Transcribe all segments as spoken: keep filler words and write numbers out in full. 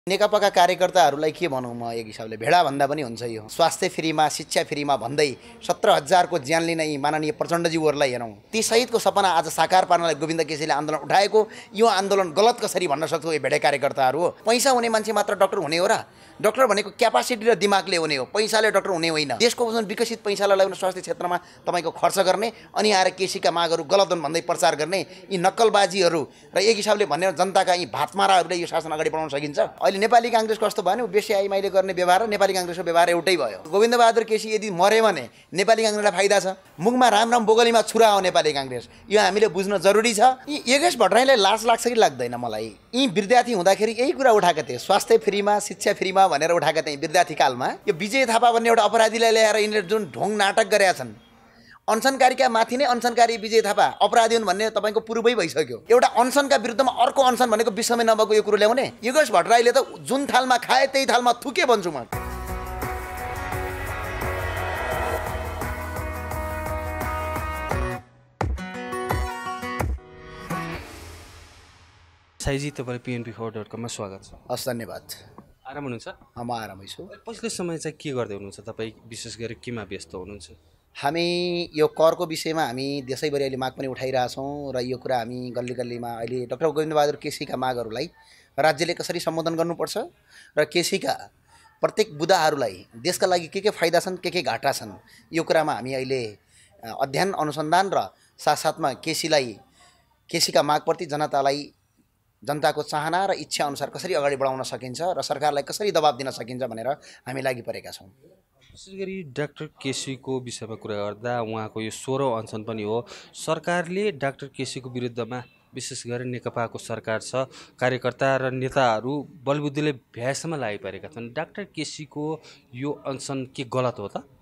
नेकपाका कार्यकर्ताहरूलाई के भनौँ म एक हिसाबले भेडा भन्दा पनि हुन्छ यो स्वास्थ्य फ्रीमा शिक्षा फ्रीमा भन्दै सत्र हजारको ज्यान लिन यी माननीय प्रचण्डज्यूहरूलाई हेरौँ ती सहितको सपना आज साकार पार्नलाई गोविन्द केसीले आन्दोलन उठाएको यो आन्दोलन गलत कसरी भन्न सक्छौ यो भेडा कार्यकर्ताहरू हो। पैसा हुने मान्छे मात्र डाक्टर हुने हो र? डाक्टर भनेको क्यापासिटी र दिमागले हुने हो, पैसाले डाक्टर हुने होइन। देशको जुन विकसित पैसालाई लगाउन स्वास्थ्य क्षेत्रमा तपाईँको खर्च गर्ने अनि आएर केसीका मागहरू गलत हुन् भन्दै प्रचार गर्ने यी नक्कलबाजीहरू र एक हिसाबले भनेर जनताका यी भातमाराहरूले यो शासन अगाडि बढाउन सकिन्छ। अहिले नेपाली काङ्ग्रेसको कस्तो भयो भने बेसी आइमाइले गर्ने व्यवहार र नेपाली काङ्ग्रेसको व्यवहार एउटै भयो। गोविन्द बहादुर केसी यदि मर्यो भने नेपाली काङ्ग्रेसलाई फाइदा छ, मुखमा राम राम बोगलीमा छुरा हो नेपाली काङ्ग्रेस। यो हामीले बुझ्न जरुरी छ। यी योगेश भट्टराईलाई लाज लाग्छ कि लाग्दैन? मलाई यी विद्यार्थी हुँदाखेरि यही कुरा उठाएका थिए, स्वास्थ्य फ्रीमा शिक्षा फ्रीमा भनेर उठाएका थिए विद्यार्थी कालमा। यो विजय थापा भन्ने एउटा अपराधीलाई ल्याएर यिनीहरूले जुन ढोङ नाटक गरेका छन्, अनसनकारीका माथि नै अनसनकारी विजय थापा अपराधी हुन् भन्ने तपाईँको पूर्वै भइसक्यो। एउटा अनसनका विरुद्धमा अर्को अनसन भनेको विश्वमै नभएको यो कुरो ल्याउने। योगेश भट्टराईले त जुन थालमा खाए त्यही थालमा थुके भन्छु म। साइजी तपाईँ पिएनपी फोर डट कममा स्वागत छ। हस्, धन्यवाद। आराम हुनुहुन्छ? म आरामै छु। पछिल्लो समय चाहिँ के गर्दै हुनुहुन्छ तपाईँ? विशेष गरी केमा व्यस्त हुनुहुन्छ? हामी यो करको विषयमा हामी देशैभरि अहिले माग पनि उठाइरहेछौँ र यो कुरा हामी गल्ली गल्लीमा अहिले डाक्टर गोविन्द बहादुर केसीका मागहरूलाई राज्यले कसरी सम्बोधन गर्नुपर्छ र केसीका प्रत्येक बुदाहरूलाई देशका लागि के के फाइदा छन्, के के घाटा छन्, यो कुरामा हामी अहिले अध्ययन अनुसन्धान र साथसाथमा केसीलाई केसीका मागप्रति जनतालाई जनताको चाहना र इच्छा अनुसार कसरी अगाडि बढाउन सकिन्छ र सरकारलाई कसरी दबाब दिन सकिन्छ भनेर हामी लागि परेका छौँ। विशेष गरी डाक्टर केसीको विषयमा कुरा गर्दा उहाँको यो सोह्रौँ अनसन पनि हो। सरकारले डाक्टर केसीको विरुद्धमा विशेष गरी नेकपाको सरकार छ, कार्यकर्ता र नेताहरू बलबुद्धिले भ्याएसम्म लागिपरेका छन्। डाक्टर केसीको यो अनसन के गलत हो त?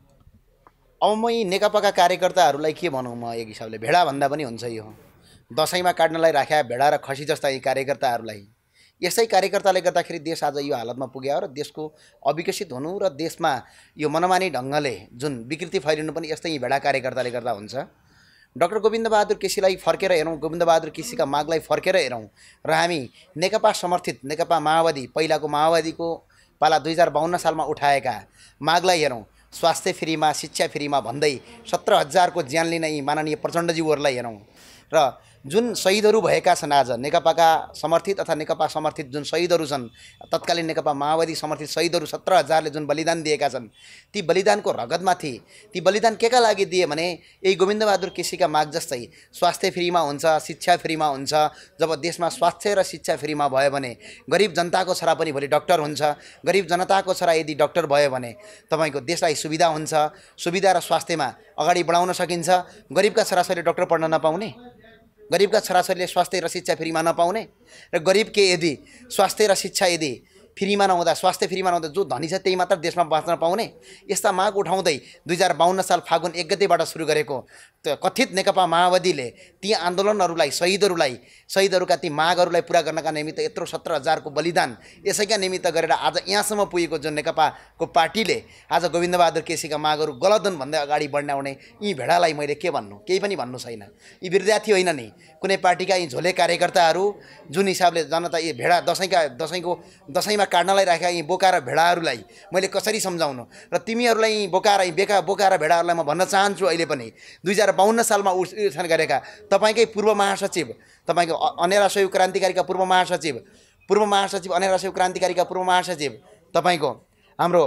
अब म नेकपाका कार्यकर्ताहरूलाई के भनौँ म एक हिसाबले भेडा भन्दा पनि हुन्छ यो दसैँमा काट्नलाई राख्या भेडा र खसी जस्ता यी कार्यकर्ताहरूलाई। यसै कार्यकर्ताले गर्दाखेरि देश आज यो हालतमा पुग्यो र देशको अविकसित हुनु र देशमा यो मनमानी ढङ्गले जुन विकृति फैलिनु पनि यस्तै भेडा कार्यकर्ताले गर्दा हुन्छ। डाक्टर गोविन्द बहादुर केसीलाई फर्केर हेरौँ, गोविन्द बहादुर केसीका मागलाई फर्केर हेरौँ र हामी नेकपा समर्थित नेकपा माओवादी पहिलाको माओवादीको पाला दुई हजार बाहन्न सालमा उठाएका मागलाई हेरौँ। स्वास्थ्य फ्रीमा शिक्षा फ्रीमा भन्दै सत्र हजारको ज्यान लिन यी माननीय प्रचण्डज्यूहरूलाई हेरौँ र जुन शहीदहरू भएका छन् आज नेकपाका समर्थित अथवा नेकपा समर्थित जुन शहीदहरू छन्, तत्कालीन नेकपा माओवादी समर्थित शहीदहरू सत्र हजारले जुन बलिदान दिएका छन्, ती बलिदानको रगतमाथि ती बलिदान के का लागि दिए भने यही गोविन्द बहादुर केसीका माग जस्तै स्वास्थ्य फ्रीमा हुन्छ, शिक्षा फ्रीमा हुन्छ। जब देशमा स्वास्थ्य र शिक्षा फ्रीमा भयो भने गरिब जनताको छोरा पनि भोलि डाक्टर हुन्छ, गरिब जनताको छोरा यदि डाक्टर भयो भने तपाईँको देशलाई सुविधा हुन्छ, सुविधा र स्वास्थ्यमा अगाडि बढाउन सकिन्छ। गरिबका छोराछोरीले डाक्टर पढ्न नपाउने, गरिबका छोराछोरीले स्वास्थ्य र शिक्षा फ्रीमा नपाउने र गरिब के यदि स्वास्थ्य र शिक्षा यदि फ्रीमा नहुँदा स्वास्थ्य फ्रीमा नहुँदा जो धनी छ त्यही मात्र देशमा बाँच्न पाउने, यस्ता माग उठाउँदै दुई हजार बाहन्न साल फागुन एक गतेबाट सुरु गरेको त्यो कथित नेकपा माओवादीले ती आन्दोलनहरूलाई शहीदहरूलाई शहीदहरूका ती मागहरूलाई पुरा गर्नका निमित्त यत्रो सत्र हजारको बलिदान यसैका निमित्त गरेर आज यहाँसम्म पुगेको जुन नेकपाको पार्टीले आज गोविन्द बहादुर केसीका मागहरू गलत हुन् भन्दै अगाडि बढ्न आउने यी भेडालाई मैले के भन्नु? केही पनि भन्नु छैन। यी विद्यार्थी होइन नि, कुनै पार्टीका यी झोले कार्यकर्ताहरू जुन हिसाबले जनता यी भेडा दसैँका दसैँको दसैँमा काट्नलाई राखेका यी बोका र भेडाहरूलाई मैले कसरी सम्झाउनु? र तिमीहरूलाई यी बोका र बेका बोका र भेडाहरूलाई म भन्न चाहन्छु अहिले पनि दुई हजार बाहन्न सालमा उठान गरेका तपाईँकै पूर्व महासचिव, तपाईँको अनेरा सहयोग क्रान्तिकारीका पूर्व महासचिव पूर्व महासचिव अनेरा सहयोग क्रान्तिकारीका पूर्व महासचिव तपाईँको हाम्रो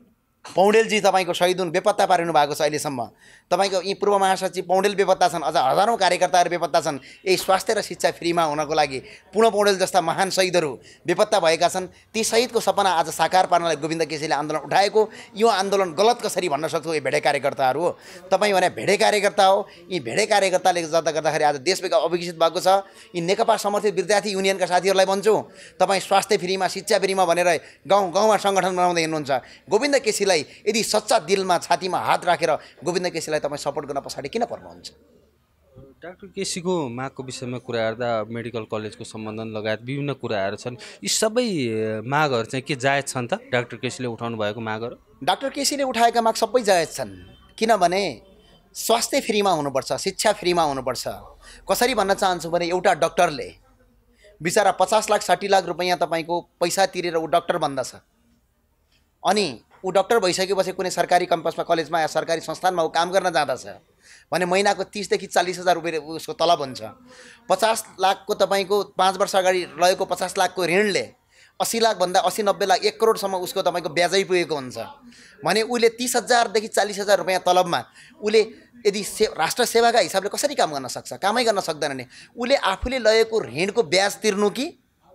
पौडेलजी तपाईँको शहीद हुन्, बेपत्ता पारिनु भएको छ अहिलेसम्म। तपाईँको यी पूर्व महासचिव पौडेल बेपत्ता छन्, अझ हजारौँ कार्यकर्ताहरू बेपत्ता छन्। यही स्वास्थ्य र शिक्षा फ्रीमा हुनको लागि पूर्ण पौडेल जस्ता महान शहीदहरू बेपत्ता भएका छन्। ती शहीदको सपना आज साकार पार्नलाई गोविन्द केसीले आन्दोलन उठाएको यो आन्दोलन गलत कसरी भन्न सक्छौ यो भेडे कार्यकर्ताहरू हो। तपाईँ भने भेडे कार्यकर्ता हो। यी भेडे कार्यकर्ताले गर्दा गर्दाखेरि आज देश अविकसित भएको छ। यी नेकपा समर्थित विद्यार्थी युनियनका साथीहरूलाई भन्छु, तपाईँ स्वास्थ्य फ्रीमा शिक्षा फ्रीमा भनेर गाउँ गाउँमा सङ्गठन बनाउँदै हिँड्नुहुन्छ। गोविन्द केसीलाई यदि सच्चा दिलमा छातीमा हात राखेर गोविन्द केसीलाई तपाईँ सपोर्ट गर्न पछाडि किन पर्नुहुन्छ? डाक्टर केसीको मागको विषयमा कुरा गर्दा मेडिकल कलेजको सम्बन्धन लगायत विभिन्न कुराहरू छन्। यी सबै मागहरू चाहिँ के जायज छन् त? डाक्टर केसीले उठाउनु भएको मागहरू डाक्टर केसीले उठाएका माग सबै जायज छन्। किनभने स्वास्थ्य फ्रीमा हुनुपर्छ, शिक्षा फ्रीमा हुनुपर्छ। कसरी भन्न चाहन्छु भने एउटा डाक्टरले बिचरा पचास लाख साठी लाख रुपियाँ तपाईँको पैसा तिरेर ऊ डक्टर बन्दछ। अनि ऊ डक्टर भइसकेपछि कुनै सरकारी क्याम्पसमा कलेजमा या सरकारी संस्थानमा ऊ काम गर्न जाँदछ भने महिनाको तीसदेखि चालीस हजार रुपियाँ उसको तलब हुन्छ। पचास लाखको तपाईँको पाँच वर्ष अगाडि लगेको पचास लाखको ऋणले अस्सी लाखभन्दा अस्सी नब्बे लाख एक करोडसम्म उसको तपाईँको ब्याजै पुगेको हुन्छ भने उसले तिस हजारदेखि चालिस हजार रुपियाँ तलबमा उसले यदि से राष्ट्र सेवाका हिसाबले कसरी काम गर्न सक्छ? कामै गर्न सक्दैन नि। उसले आफूले लगेको ऋणको ब्याज तिर्नु कि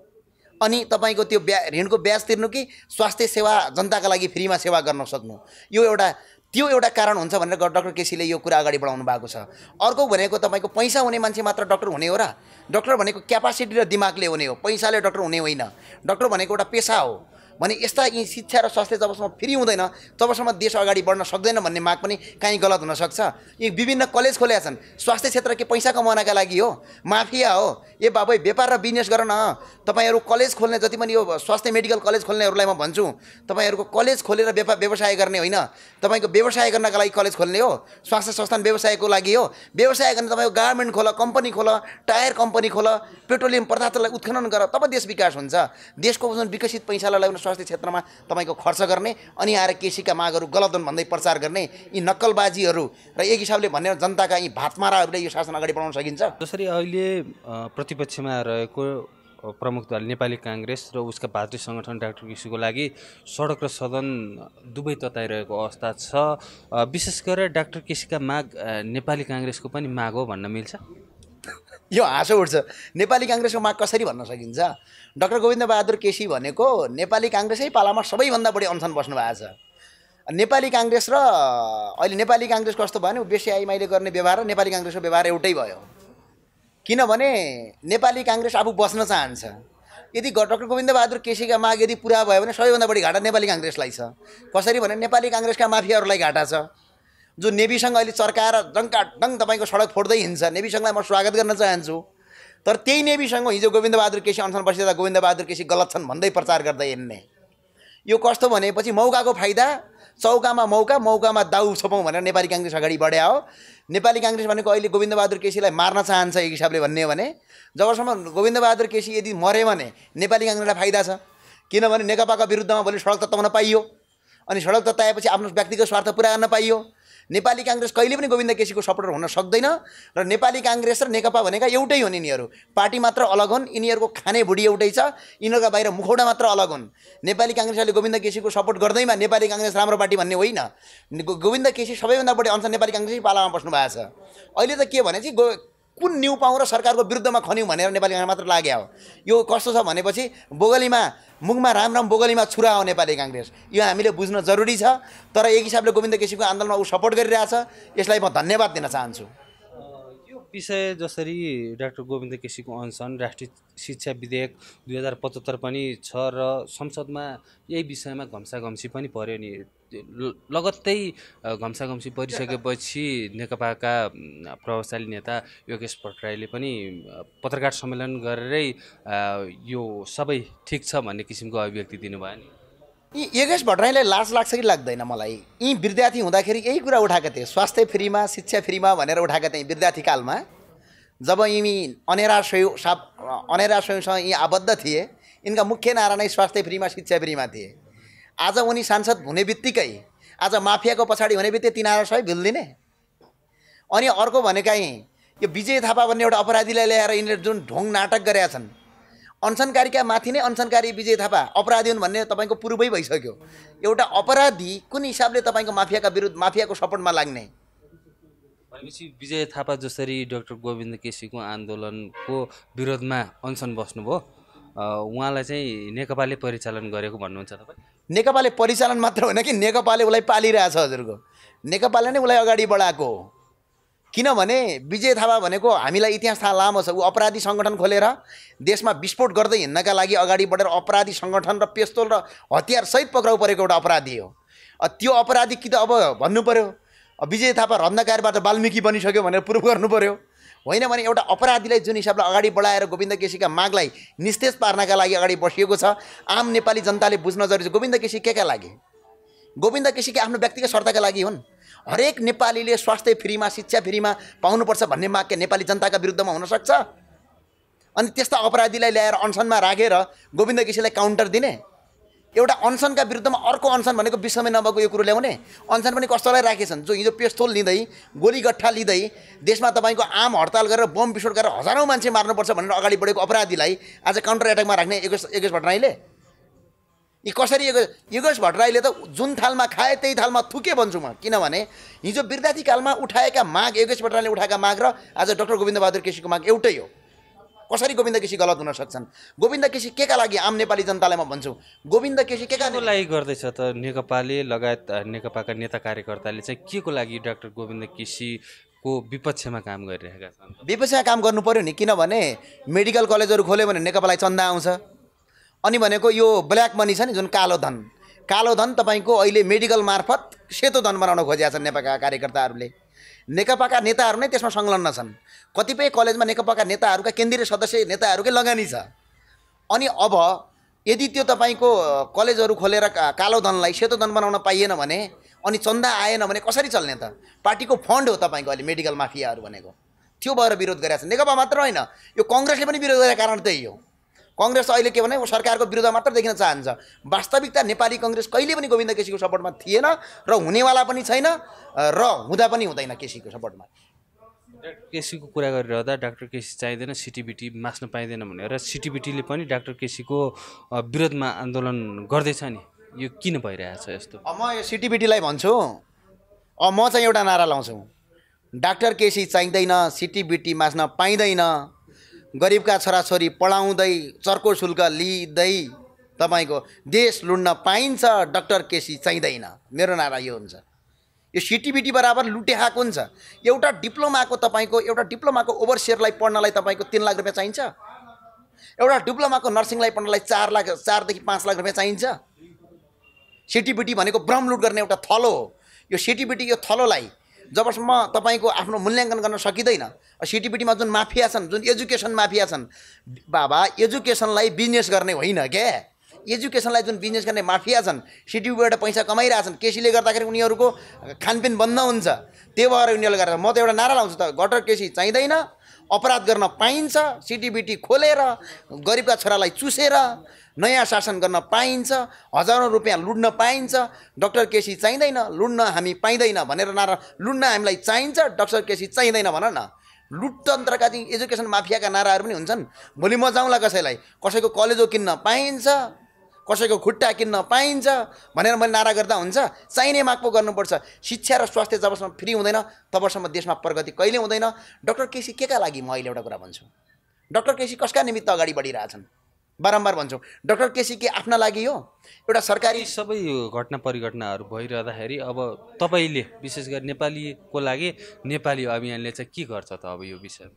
अनि तपाईँको त्यो ब्या ऋणको ब्याज तिर्नु कि स्वास्थ्य सेवा जनताका लागि फ्रीमा सेवा गर्न सक्नु, यो एउटा त्यो एउटा कारण हुन्छ भनेर डाक्टर केसीले यो कुरा अगाडि बढाउनु भएको छ। अर्को भनेको तपाईँको पैसा हुने मान्छे मात्र डाक्टर हुने हो र? डाक्टर भनेको क्यापासिटी र दिमागले हुने हो, पैसाले डाक्टर हुने होइन। डाक्टर भनेको एउटा पेसा हो भने यस्ता यी शिक्षा र स्वास्थ्य जबसम्म फ्री हुँदैन तबसम्म देश अगाडि बढ्न सक्दैन भन्ने माग पनि कहीँ गलत हुनसक्छ। यी विभिन्न कलेज खोलेका छन्, स्वास्थ्य क्षेत्र के पैसा कमाउनका लागि हो? माफिया हो। ए बाबै व्यापार र बिजनेस गर न। तपाईँहरू कलेज खोल्ने जति पनि यो स्वास्थ्य मेडिकल कलेज खोल्नेहरूलाई म भन्छु, तपाईँहरूको कलेज खोलेर व्यापार व्यवसाय गर्ने होइन, तपाईँको व्यवसाय गर्नका लागि कलेज खोल्ने हो। स्वास्थ्य संस्थान व्यवसायको लागि हो। व्यवसाय गर्ने तपाईँको गार्मेन्ट खोल, कम्पनी खोल, टायर कम्पनी खोल, पेट्रोलियम पदार्थलाई उत्खनन गर, तब देश विकास हुन्छ। देशको जुन विकसित पैसालाई लगाउन स्वास्थ्य क्षेत्रमा तपाईँको खर्च गर्ने अनि आएर केसीका मागहरू गलत हुन् भन्दै प्रचार गर्ने यी नक्कलबाजीहरू र एक हिसाबले भन्ने जनताका यी भातमाराहरूले यो शासन अगाडि बढाउन सकिन्छ। जसरी अहिले प्रतिपक्षमा रहेको प्रमुख दल नेपाली काङ्ग्रेस र उसका भातृ सङ्गठन डाक्टर केसीको लागि सडक र सदन दुवै तताइरहेको अवस्था छ। विशेष गरेर डाक्टर केसीका माग नेपाली काङ्ग्रेसको पनि माग हो भन्न मिल्छ? यो हाँसो उठ्छ। नेपाली काङ्ग्रेसको माग कसरी भन्न सकिन्छ? डाक्टर गोविन्द बहादुर केसी भनेको नेपाली काङ्ग्रेसै पालामा सबैभन्दा बढी अनसन बस्नु भएको छ। नेपाली काङ्ग्रेस र अहिले नेपाली काङ्ग्रेस कस्तो भयो भने बेसी आइमाइले गर्ने व्यवहार र नेपाली काङ्ग्रेसको व्यवहार एउटै भयो। किनभने नेपाली काङ्ग्रेस आफू बस्न चाहन्छ। यदि डाक्टर गोविन्द बहादुर केसीका माग यदि पुरा भयो भने सबैभन्दा बढी घाटा नेपाली काङ्ग्रेसलाई छ। कसरी भने नेपाली काङ्ग्रेसका माफियाहरूलाई घाटा छ। जो नेवीसँग अहिले चर्काएर डङ्का डङ तपाईँको सडक फोड्दै हिँड्छ, नेवीसँगलाई म स्वागत गर्न चाहन्छु। तर त्यही नेवीसँग हिजो गोविन्द बहादुर केसी अनसन बसिँदा गोविन्द बहादुर केसी गलत छन् भन्दै प्रचार गर्दै हिँड्ने, यो कस्तो भनेपछि मौकाको फाइदा, चौकामा मौका, मौकामा दाउ छोपौँ भनेर नेपाली काङ्ग्रेस अगाडि बढ्या हो। नेपाली काङ्ग्रेस भनेको अहिले गोविन्द बहादुर केसीलाई मार्न चाहन्छ एक हिसाबले भन्ने हो भने। जबसम्म गोविन्द बहादुर केसी यदि मऱ्यो भने नेपाली काङ्ग्रेसलाई फाइदा छ। किनभने नेकपाका विरुद्धमा भोलि सडक तताउन पाइयो अनि सडक तताएपछि आफ्नो व्यक्तिगत स्वार्थ पुरा गर्न पाइयो। नेपाली काङ्ग्रेस कहिले पनि गोविन्द केसीको सपोर्टर हुन सक्दैन र नेपाली काङ्ग्रेस र नेकपा भनेका एउटै हुन्। यिनीहरू पार्टी मात्र अलग हुन्, यिनीहरूको खाने भुडी एउटै छ, यिनीहरूका बाहिर मुखौडा मात्र अलग हुन्। नेपाली काङ्ग्रेसले गोविन्द केसीको सपोर्ट गर्दैमा नेपाली काङ्ग्रेस राम्रो पार्टी भन्ने होइन। गोविन्द केसी सबैभन्दा बढी अनसन नेपाली काङ्ग्रेसै पालामा बस्नु भएको छ। अहिले त के भने चाहिँ गो कुन न्यु पाउँ र सरकारको विरुद्धमा खन्यौँ भनेर नेपाली काङ्ग्रेस मात्र लाग्यो हो। यो कस्तो छ भनेपछि बोगलीमा मुखमा राम राम बोगलीमा छुरा हो नेपाली काङ्ग्रेस। यो हामीले बुझ्न जरुरी छ। तर एक हिसाबले गोविन्द केसीको आन्दोलनमा ऊ सपोर्ट गरिरहेछ, यसलाई म धन्यवाद दिन चाहन्छु। यो विषय जसरी डाक्टर गोविन्द केसीको अनसन, राष्ट्रिय शिक्षा विधेयक दुई हजार पचहत्तर पनि छ र संसदमा यही विषयमा घम्साघम्सी पनि पर्यो नि। लगत्तै घम्साघम्सी परिसकेपछि नेकपाका प्रभावशाली नेता योगेश भट्टराईले पनि पत्रकार सम्मेलन गरेरै यो सबै ठिक छ भन्ने किसिमको अभिव्यक्ति दिनुभयो नि। यी योगेश भट्टराईलाई लाज लाग्छ कि लाग्दैन? मलाई यी विद्यार्थी हुँदाखेरि यही कुरा उठाएको थिएँ, स्वास्थ्य फ्रीमा, शिक्षा फ्रीमा भनेर उठाएको थिएँ विद्यार्थी कालमा। जब यिनी अनेरा स्वयं साप अनेरा स्वयंसँग यी आबद्ध थिए, यिनका मुख्य नारा नै स्वास्थ्य फ्रीमा, शिक्षा फ्रीमा थिए। आज उनी सांसद हुने बित्तिकै, आज माफियाको पछाडि हुने बित्तिकै तिनीहरू सबै भिल्दिने। अनि अर्को भनेका यो विजय थापा भन्ने एउटा अपराधीलाई ल्याएर यिनीहरूले जुन ढोङ नाटक गरेका छन्, अनसनकारीका माथि नै अनसनकारी विजय थापा अपराधी हुन् भन्ने तपाईँको पूर्वै भइसक्यो। एउटा अपराधी कुन हिसाबले तपाईँको माफियाका विरुद्ध माफियाको सपोर्टमा लाग्ने? भनेपछि विजय थापा जसरी डाक्टर गोविन्द केसीको आन्दोलनको विरोधमा अनसन बस्नुभयो, उहाँलाई चाहिँ नेकपाले परिचालन गरेको भन्नुहुन्छ तपाईँ? नेकपाले परिचालन मात्र होइन कि नेकपाले उसलाई पालिरहेछ। हजुरको नेकपाले नै उसलाई अगाडि बढाएको हो। किनभने विजय थापा भनेको हामीलाई इतिहास थाहा लामो छ। ऊ अपराधी सङ्गठन खोलेर देशमा विस्फोट गर्दै हिँड्नका लागि अगाडि बढेर अपराधी सङ्गठन र पिस्तोल र हतियार सहित पक्राउ परेको एउटा अपराधी हो। त्यो अपराधी कि त अब भन्नु पर्यो विजय थापा रत्नकारबाट वाल्मिकी बनिसक्यो भनेर प्रुफ गर्नु पर्यो। होइन भने एउटा अपराधीलाई जुन हिसाबले अगाडि बढाएर गोविन्द केसीका मागलाई निस्तेज पार्नका लागि अगाडि बसिएको छ, आम नेपाली जनताले बुझ्न जरुरी छ। गोविन्द केसी के का लागि? गोविन्द केसीका आफ्नो व्यक्तिगत स्वार्थका लागि हुन्। हरेक नेपालीले स्वास्थ्य फ्रीमा, शिक्षा फ्रीमा पाउनुपर्छ भन्ने माग के नेपाली जनताका विरुद्धमा हुन सक्छ? अनि त्यस्ता अपराधीलाई ल्याएर अनसनमा राखेर गोविन्द केसीलाई काउन्टर दिने? एउटा अनसनका विरुद्धमा अर्को अनसन भनेको विश्वमै नभएको यो कुरो ल्याउने? अनसन पनि कस्तोलाई राखेछन् जो हिजो पेस्तोल लिँदै गोलीगट्ठा लिँदै देशमा तपाईँको आम हडताल गरेर बम विस्फोट गरेर हजारौँ मान्छे मार्नुपर्छ भनेर अगाडि बढेको अपराधीलाई आज काउन्टर एट्याकमा राख्ने योगेश योगेश भट्टराईले? यी कसरी योगेश योगेश भट्टराईले त जुन थालमा खाए त्यही थालमा थुके भन्छु म। किनभने हिजो विद्यार्थीकालमा उठाएका माग, योगेश भट्टराईले उठाएका माग र आज डाक्टर गोविन्द बहादुर केसीको माग एउटै हो। कसरी गोविन्द केसी गलत हुन सक्छन्? गोविन्द केसी के का लागि आम नेपाली जनतालाई म भन्छु, गोविन्द केसी के का लागि गर्दैछ त नेकपाले लगायत नेकपाका नेता कार्यकर्ताले चाहिँ के को लागि डाक्टर गोविन्द केसीको विपक्षमा काम गरिरहेका छन्? विपक्षमा काम गर्नु पर्यो नि, किनभने मेडिकल कलेजहरू खोल्यो भने नेकपालाई चन्दा आउँछ। अनि भनेको यो ब्ल्याक मनी छ नि, जुन कालो धन, कालो धन तपाईँको अहिले मेडिकल मार्फत सेतो धन बनाउन खोजेका छन् नेकपाका कार्यकर्ताहरूले। नेकपाका नेताहरू नै त्यसमा संलग्न छन्। कतिपय कलेजमा नेकपाका नेताहरूका केन्द्रीय सदस्य नेताहरूकै लगानी छ। अनि अब यदि त्यो तपाईँको कलेजहरू खोलेर कालो धनलाई सेतो धन बनाउन पाइएन भने अनि चन्दा आएन भने कसरी चल्ने त? पार्टीको फन्ड हो तपाईँको अहिले मेडिकल माफियाहरू भनेको। त्यो भएर विरोध गरेका छन्। नेकपा मात्र होइन, यो कङ्ग्रेसले पनि विरोध गरेको कारण त्यही हो। कङ्ग्रेस अहिले के भने सरकारको विरुद्ध मात्र देखिन चाहन्छ। वास्तविकता नेपाली कङ्ग्रेस कहिले पनि गोविन्द केसीको सपोर्टमा थिएन र हुनेवाला पनि छैन र हुँदा पनि हुँदैन केसीको सपोर्टमा। केसीको कुरा गरिरहँदा डाक्टर केसी चाहिँदैन, सिटिबिटी मास्न पाइँदैन भनेर सिटिबिटीले पनि डाक्टर केसीको विरोधमा आन्दोलन गर्दैछ नि, यो किन भइरहेछ यस्तो? अब म यो सिटिबिटीलाई भन्छु, अब म चाहिँ एउटा नारा लाउँछु, डाक्टर केसी चाहिँदैन, सिटिबिटी मास्न पाइँदैन, गरिबका छोराछोरी पढाउँदै चर्को शुल्क लिँदै तपाईँको देश लुट्न पाइन्छ, डाक्टर केसी चाहिँदैन। मेरो नारा यो हुन्छ। यो सिटिबिटी बराबर लुटे खाएको हुन्छ। एउटा डिप्लोमाको तपाईँको एउटा डिप्लोमाको ओभरसियरलाई पढ्नलाई तपाईँको तीन लाख रुपियाँ चाहिन्छ। एउटा डिप्लोमाको नर्सिङलाई पढ्नलाई चार लाख चारदेखि पाँच लाख रुपियाँ चाहिन्छ। सिटिबिटी भनेको भ्रम लुट गर्ने एउटा थलो हो। यो सिटिबिटी यो थलोलाई जबसम्म तपाईँको आफ्नो मूल्याङ्कन गर्न सकिँदैन, सिटिबिटीमा जुन माफिया छन्, जुन एजुकेसन माफिया छन्, बाबा एजुकेसनलाई बिजनेस गर्ने होइन क्या, एजुकेसनलाई जुन बिजनेस गर्ने माफिया छन्, सिटिबीबाट पैसा कमाइरहेछन्। केसीले गर्दाखेरि उनीहरूको खानपिन बन्द हुन्छ। त्यही भएर उनीहरूले गरेर म त एउटा नारा लाउँछु त, डाक्टर केसी चाहिँदैन, अपराध गर्न पाइन्छ, सिटिबिटी खोलेर गरिबका छोरालाई चुसेर नयाँ शासन गर्न पाइन्छ, हजारौँ रुपियाँ लुट्न पाइन्छ, डाक्टर केसी चाहिँदैन, लुट्न हामी पाइँदैन भनेर नारा, लुट्न हामीलाई चाहिन्छ, डाक्टर केसी चाहिँदैन भन न। लुटतन्त्रका चाहिँ एजुकेसन माफियाका नाराहरू पनि हुन्छन्। भोलि म जाउँला कसैलाई, कसैको कलेजो किन्न पाइन्छ, कसैको खुट्टा किन्न पाइन्छ भनेर मैले नारा गर्दा हुन्छ? चाहिने माग पो गर्नुपर्छ। शिक्षा र स्वास्थ्य जबसम्म फ्री हुँदैन तबसम्म देशमा प्रगति कहिले हुँदैन। डाक्टर केसी के का लागि म अहिले एउटा कुरा भन्छु, डाक्टर केसी कसका निमित्त अगाडि बढिरहेछन्? बारम्बार भन्छु, डाक्टर केसी के आफ्ना लागि हो? एउटा सरकारी सबै घटना परिघटनाहरू भइरहँदाखेरि अब तपाईँले विशेष गरी नेपालीको लागि नेपाली अभियानले चाहिँ के गर्छ त अब यो विषयमा?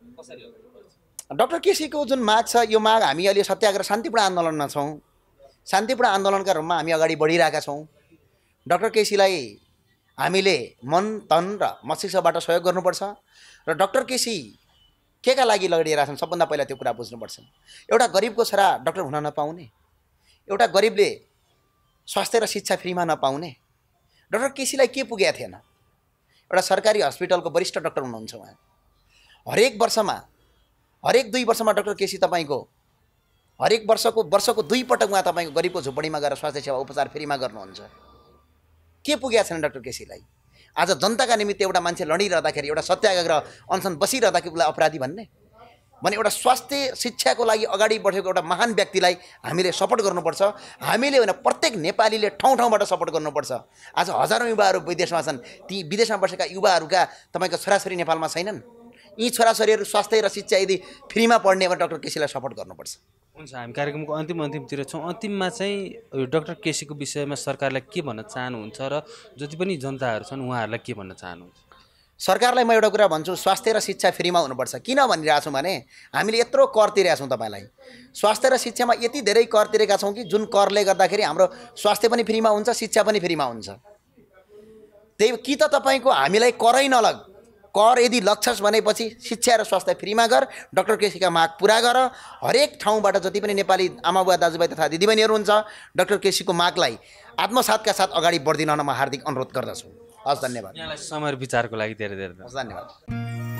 डाक्टर केसीको जुन माग छ, यो माग हामी अहिले सत्याग्रह शान्तिपूर्ण आन्दोलनमा छौँ। शान्तिपूर्ण आन्दोलनका रूपमा हामी अगाडि बढिरहेका छौँ। डाक्टर केसीलाई हामीले मन तन र मस्तिष्कबाट सहयोग गर्नुपर्छ र डाक्टर केसी के का लागि लडिरहेछन् सबभन्दा पहिला त्यो कुरा बुझ्नुपर्छ। एउटा गरिबको छोरा डाक्टर हुन नपाउने, एउटा गरिबले स्वास्थ्य र शिक्षा फ्रीमा नपाउने, डाक्टर केसीलाई के पुगेको थिएन? एउटा सरकारी हस्पिटलको वरिष्ठ डाक्टर हुनुहुन्छ उहाँ। हरेक वर्षमा हरेक दुई वर्षमा डाक्टर केसी तपाईँको हरेक वर्षको वर्षको दुई पटक उहाँ तपाईँको गरिबको झुपडीमा गएर स्वास्थ्य सेवा उपचार फ्रीमा गर्नुहुन्छ। के पुगेको छैन डाक्टर केसीलाई? आज जनताका निमित्त एउटा मान्छे लडिरहँदाखेरि, एउटा सत्याग्रह अनसन बसिरहँदाखेरि उसलाई अपराधी भन्ने भने एउटा स्वास्थ्य शिक्षाको लागि अगाडि बढेको एउटा महान व्यक्तिलाई हामीले सपोर्ट गर्नुपर्छ। हामीले होइन, प्रत्येक नेपालीले ठाउँ ठाउँबाट सपोर्ट गर्नुपर्छ। आज हजारौँ युवाहरू विदेशमा छन्, ती विदेशमा बसेका युवाहरूका तपाईँको छोराछोरी नेपालमा छैनन्। यी छोराछोरीहरू स्वास्थ्य र शिक्षा यदि फ्रीमा पढ्ने भने डाक्टर केसीलाई सपोर्ट गर्नुपर्छ। हुन्छ, हामी कार्यक्रमको अन्तिम अन्तिमतिर छौँ। अन्तिममा चाहिँ डाक्टर केसीको विषयमा सरकारलाई के भन्न चाहनुहुन्छ र जति पनि जनताहरू छन् उहाँहरूलाई के भन्न चाहनुहुन्छ? सरकारलाई म एउटा कुरा भन्छु, स्वास्थ्य र शिक्षा फ्रीमा हुनुपर्छ। किन भनिरहेको छौँ भने हामीले यत्रो कर तिरेका छौँ तपाईँलाई। स्वास्थ्य र शिक्षामा यति धेरै कर तिरेका छौँ कि जुन करले गर्दाखेरि हाम्रो स्वास्थ्य पनि फ्रीमा हुन्छ, शिक्षा पनि फ्रीमा हुन्छ। त्यही कि त तपाईँको हामीलाई करै नलग, कर यदि लग्छस् भनेपछि शिक्षा र स्वास्थ्य फ्रीमा गर, डाक्टर केसीका माग पुरा गर। हरेक ठाउँबाट जति पनि नेपाली आमाबुवा दाजुभाइ तथा दिदीबहिनीहरू हुन्छ, डाक्टर केसीको मागलाई आत्मसातका साथ अगाडि बढिदिन म हार्दिक अनुरोध गर्दछु। हस्, धन्यवाद। यहाँलाई समय र विचारको लागि धेरै धेरै धन्यवाद।